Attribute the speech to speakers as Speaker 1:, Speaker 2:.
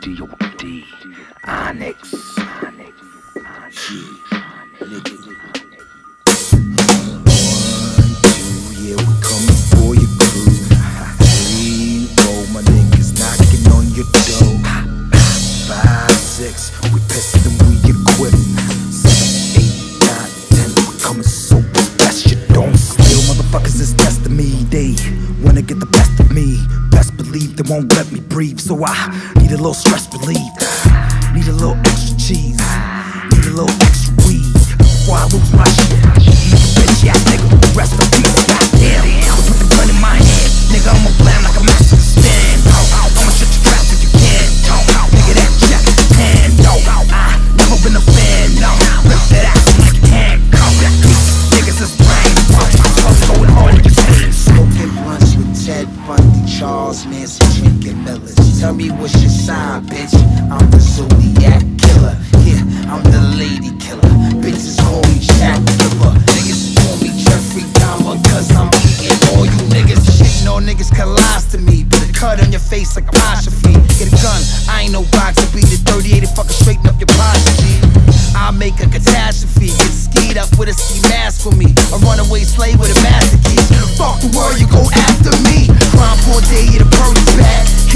Speaker 1: D.O.D. Onyx.
Speaker 2: Yeah, we coming for your crew. 3, 4, my niggas knocking on your door. 5, 6, we pissed and we equipped. 7, 8, 9, 10, we coming so best you don't steal. Motherfuckers is testing me, they wanna get the best of me. Best believe they won't let me breathe, so I need a little stress relief. Need a little extra cheese, need a little extra weed before I lose my shit. Bitch ass nigga, rest in peace. Goddamn, put the gun in my hand, nigga. I'ma blam like a master stand. I'ma shut your trap if you can. Nigga, that jack hand. I never been a fan. No, rip that ass like a handcuff. These niggas is brain. What's going on in your team?
Speaker 3: Smoking blunts with Ted Bundy, Charles Manson, drinking Millers. Tell me what's your sign, bitch? I'm the Zodiac killer. Yeah, I'm the lady killer. Bitches call me Jack Ripper. Niggas call me Jeffrey Dahmer, cause I'm eating all you niggas. Shitting all niggas can lies to me. Put a cut on your face like apostrophe. Get a gun, I ain't no boxer. Beat it 38 and fucking straighten up your posture, G. I'll make a catastrophe. Get skied up with a ski mask for me. A runaway slave with a master key. Fuck the world, you go after me. Crime for a day, yeah, the bird is bad.